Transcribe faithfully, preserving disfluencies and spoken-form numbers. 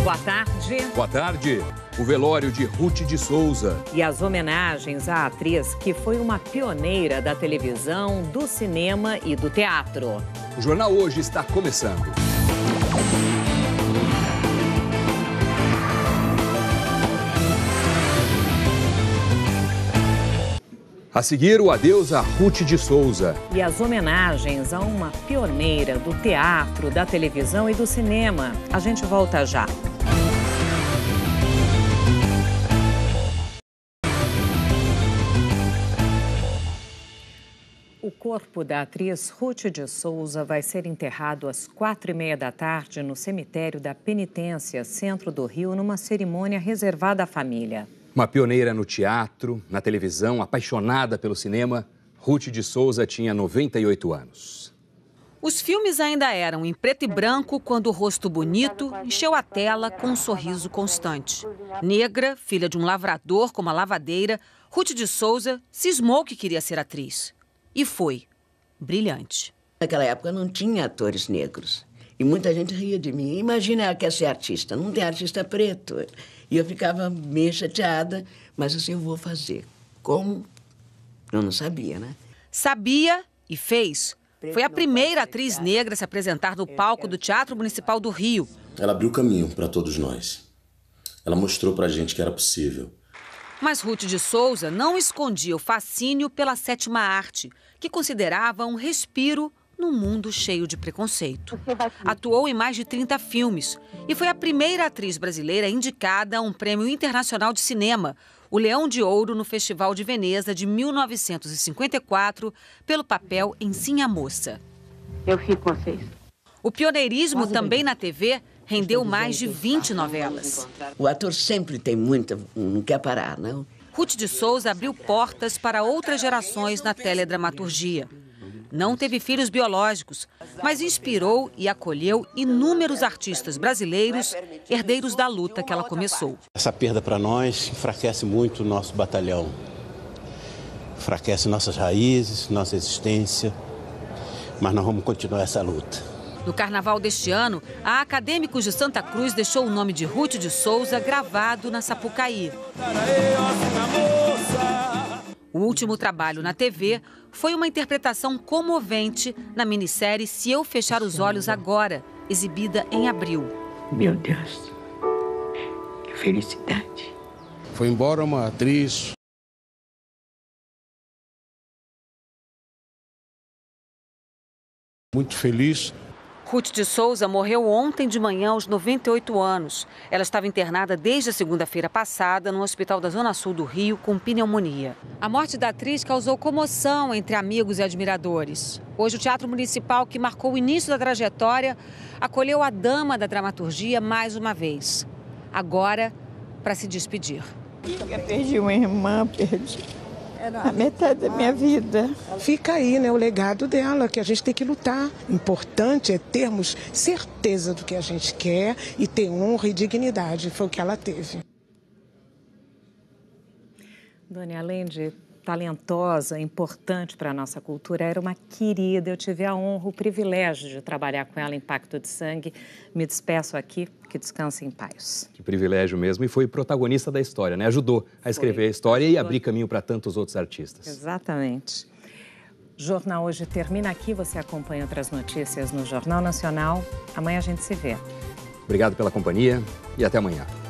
Boa tarde. Boa tarde. O velório de Ruth de Souza. E as homenagens à atriz que foi uma pioneira da televisão, do cinema e do teatro. O Jornal Hoje está começando. A seguir, o adeus a Ruth de Souza. E as homenagens a uma pioneira do teatro, da televisão e do cinema. A gente volta já. O corpo da atriz Ruth de Souza vai ser enterrado às quatro e meia da tarde no cemitério da Penitência, centro do Rio, numa cerimônia reservada à família. Uma pioneira no teatro, na televisão, apaixonada pelo cinema, Ruth de Souza tinha noventa e oito anos. Os filmes ainda eram em preto e branco quando o rosto bonito encheu a tela com um sorriso constante. Negra, filha de um lavrador com uma lavadeira, Ruth de Souza cismou que queria ser atriz. E foi. Brilhante. Naquela época não tinha atores negros. E muita gente ria de mim. Imagina, ela quer ser artista, não tem artista preto. E eu ficava meio chateada, mas assim, eu vou fazer. Como? Eu não sabia, né? Sabia e fez. Foi a primeira atriz negra a se apresentar no palco do Teatro Municipal do Rio. Ela abriu caminho para todos nós. Ela mostrou pra gente que era possível. Mas Ruth de Souza não escondia o fascínio pela sétima arte, que considerava um respiro num mundo cheio de preconceito. Atuou em mais de trinta filmes e foi a primeira atriz brasileira indicada a um prêmio internacional de cinema, o Leão de Ouro, no Festival de Veneza de mil novecentos e cinquenta e quatro, pelo papel em Sim a Moça. Eu fico com vocês. O pioneirismo também na T V rendeu mais de vinte novelas. O ator sempre tem muita... não quer parar, não? Ruth de Souza abriu portas para outras gerações na teledramaturgia. Não teve filhos biológicos, mas inspirou e acolheu inúmeros artistas brasileiros, herdeiros da luta que ela começou. Essa perda para nós enfraquece muito o nosso batalhão. Enfraquece nossas raízes, nossa existência, mas nós vamos continuar essa luta. No carnaval deste ano, a Acadêmicos de Santa Cruz deixou o nome de Ruth de Souza gravado na Sapucaí. O último trabalho na T V foi uma interpretação comovente na minissérie Se Eu Fechar os Olhos Agora, exibida em abril. Meu Deus, que felicidade. Foi embora uma atriz. Muito feliz. Ruth de Souza morreu ontem de manhã aos noventa e oito anos. Ela estava internada desde a segunda-feira passada no hospital da Zona Sul do Rio com pneumonia. A morte da atriz causou comoção entre amigos e admiradores. Hoje o Teatro Municipal, que marcou o início da trajetória, acolheu a dama da dramaturgia mais uma vez. Agora, para se despedir. Eu perdi uma irmã, perdi a metade da minha vida. Fica aí, né, o legado dela, que a gente tem que lutar. Importante é termos certeza do que a gente quer e ter honra e dignidade. Foi o que ela teve. Dona, além de talentosa, importante para a nossa cultura, era uma querida. Eu tive a honra, o privilégio de trabalhar com ela em Pacto de Sangue. Me despeço aqui, que descanse em paz. Que privilégio mesmo. E foi protagonista da história, né? Ajudou a escrever foi. a história e abrir caminho para tantos outros artistas. Exatamente. O Jornal Hoje termina aqui. Você acompanha outras notícias no Jornal Nacional. Amanhã a gente se vê. Obrigado pela companhia e até amanhã.